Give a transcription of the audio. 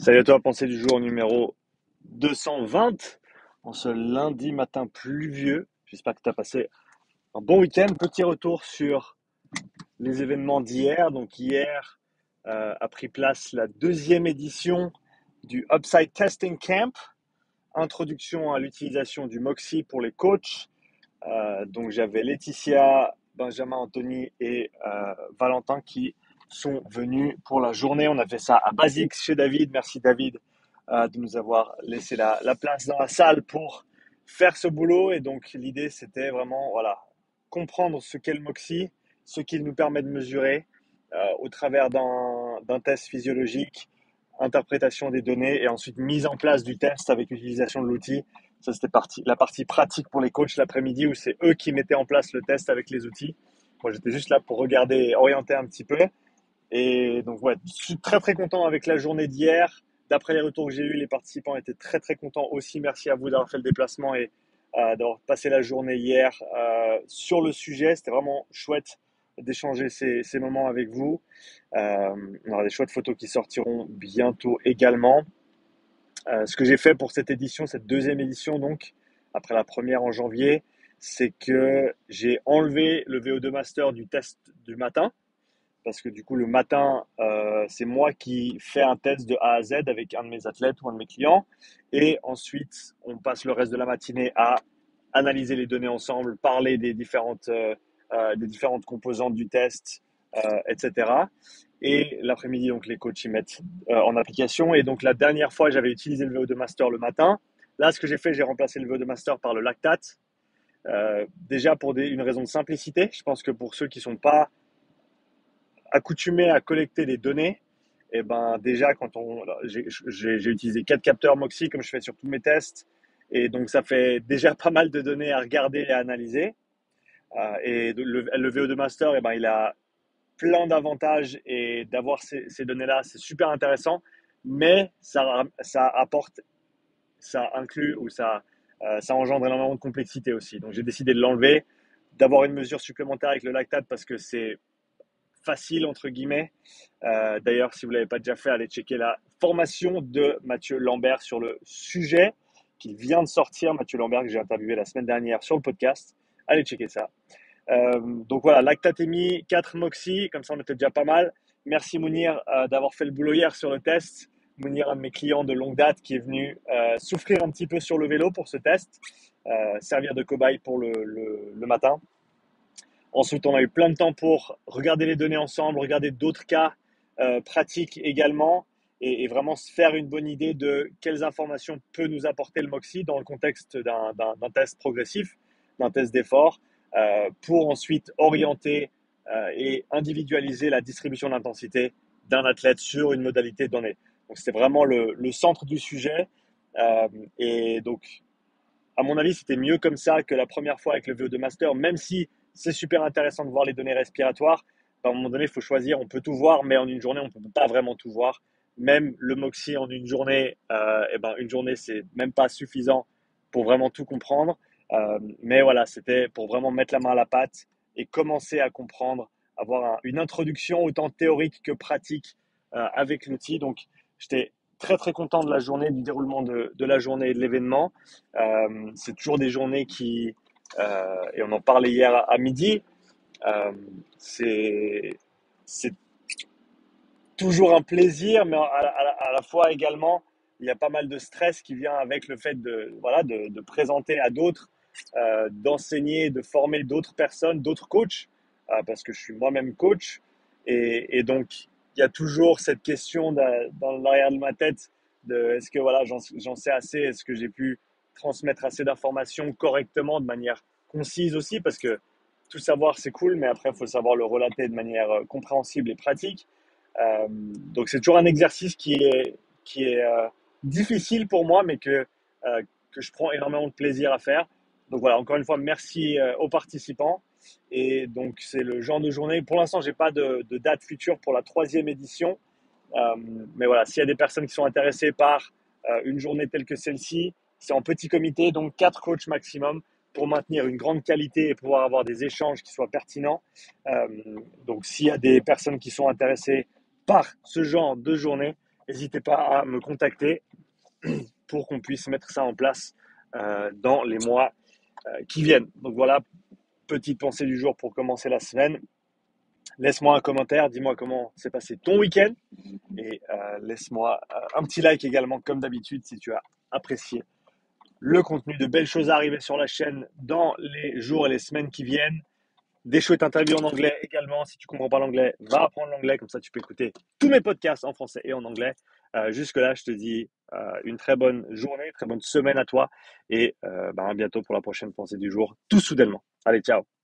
Salut à toi, pensée du jour numéro 220 en ce lundi matin pluvieux. J'espère que tu as passé un bon week-end. Petit retour sur les événements d'hier. Donc hier a pris place la deuxième édition du Upside Testing Camp, introduction à l'utilisation du Moxie pour les coachs. Donc j'avais Laetitia, Benjamin, Anthony et Valentin qui sont venus pour la journée. On a fait ça à Basics chez David. Merci David de nous avoir laissé la place dans la salle pour faire ce boulot. Et donc l'idée c'était vraiment voilà, comprendre ce qu'est le Moxie, ce qu'il nous permet de mesurer au travers d'un test physiologique, interprétation des données et ensuite mise en place du test avec l'utilisation de l'outil. Ça, c'était la partie pratique pour les coachs l'après-midi où c'est eux qui mettaient en place le test avec les outils. Moi, j'étais juste là pour regarder et orienter un petit peu. Et donc, ouais, je suis très, très content avec la journée d'hier. D'après les retours que j'ai eus, les participants étaient très, très contents aussi. Merci à vous d'avoir fait le déplacement et d'avoir passé la journée hier sur le sujet. C'était vraiment chouette d'échanger ces moments avec vous. On aura des chouettes photos qui sortiront bientôt également. Ce que j'ai fait pour cette édition, cette deuxième édition, donc, après la première en janvier, c'est que j'ai enlevé le VO2 Master du test du matin, parce que du coup, le matin, c'est moi qui fais un test de A à Z avec un de mes athlètes ou un de mes clients, et ensuite, on passe le reste de la matinée à analyser les données ensemble, parler des différentes composantes du test, etc. Et l'après-midi, donc les coachs y mettent en application. Et donc la dernière fois, j'avais utilisé le VO2 Master le matin. Là, ce que j'ai fait, j'ai remplacé le VO2 Master par le lactate. Déjà pour une raison de simplicité. Je pense que pour ceux qui ne sont pas accoutumés à collecter des données, et ben déjà j'ai utilisé 4 capteurs Moxie comme je fais sur tous mes tests. Et donc ça fait déjà pas mal de données à regarder et à analyser. Et le VO2 Master, et ben, il a plein d'avantages et d'avoir ces données-là, c'est super intéressant, mais ça apporte, ça inclut ou ça engendre énormément de complexité aussi. Donc j'ai décidé de l'enlever, d'avoir une mesure supplémentaire avec le lactate parce que c'est facile entre guillemets. D'ailleurs, si vous ne l'avez pas déjà fait, allez checker la formation de Mathieu Lambert sur le sujet qui vient de sortir. Mathieu Lambert que j'ai interviewé la semaine dernière sur le podcast. Allez checker ça. Donc voilà, lactatémie, 4 Moxie, comme ça on était déjà pas mal. Merci Mounir d'avoir fait le boulot hier sur le test. Mounir, un de mes clients de longue date qui est venu souffrir un petit peu sur le vélo pour ce test, servir de cobaye pour le matin. Ensuite, on a eu plein de temps pour regarder les données ensemble, regarder d'autres cas pratiques également et vraiment se faire une bonne idée de quelles informations peut nous apporter le Moxie dans le contexte d'un test progressif, d'un test d'effort, pour ensuite orienter et individualiser la distribution d'intensité d'un athlète sur une modalité donnée. Donc, c'était vraiment le centre du sujet. Et donc, à mon avis, c'était mieux comme ça que la première fois avec le VO2 Master, même si c'est super intéressant de voir les données respiratoires. À un moment donné, il faut choisir. On peut tout voir, mais en une journée, on ne peut pas vraiment tout voir. Même le Moxie en une journée, une journée, c'est même pas suffisant pour vraiment tout comprendre. Mais voilà, c'était pour vraiment mettre la main à la pâte et commencer à comprendre, avoir une introduction autant théorique que pratique avec l'outil. Donc, j'étais très très content de la journée, du déroulement de la journée et de l'événement. C'est toujours des journées et on en parlait hier à midi, euh, c'est c'est toujours un plaisir, mais à la fois également, il y a pas mal de stress qui vient avec le fait voilà, de présenter à d'autres, d'enseigner, de former d'autres personnes, d'autres coachs, parce que je suis moi-même coach. Et donc, il y a toujours cette question dans l'arrière de ma tête de est-ce que voilà, j'en sais assez, est-ce que j'ai pu transmettre assez d'informations correctement, de manière concise aussi, parce que tout savoir, c'est cool, mais après, il faut savoir le relater de manière compréhensible et pratique. Donc c'est toujours un exercice qui est difficile pour moi, mais que je prends énormément de plaisir à faire. Donc voilà, encore une fois, merci aux participants. Et donc c'est le genre de journée. Pour l'instant, j'ai pas de date future pour la troisième édition. Euh, mais voilà, s'il y a des personnes qui sont intéressées par une journée telle que celle-ci, c'est en petit comité, donc 4 coachs maximum pour maintenir une grande qualité et pouvoir avoir des échanges qui soient pertinents. Euh, donc s'il y a des personnes qui sont intéressées par ce genre de journée, n'hésitez pas à me contacter pour qu'on puisse mettre ça en place dans les mois qui viennent. Donc voilà, petite pensée du jour pour commencer la semaine. Laisse-moi un commentaire, dis-moi comment s'est passé ton week-end et laisse-moi un petit like également comme d'habitude si tu as apprécié le contenu. De belles choses à arriver sur la chaîne dans les jours et les semaines qui viennent. Des chouettes interviews en anglais également. Si tu ne comprends pas l'anglais, va apprendre l'anglais. Comme ça, tu peux écouter tous mes podcasts en français et en anglais. Jusque-là, je te dis une très bonne journée, très bonne semaine à toi. Et à bientôt pour la prochaine pensée du jour, tout soudainement. Allez, ciao.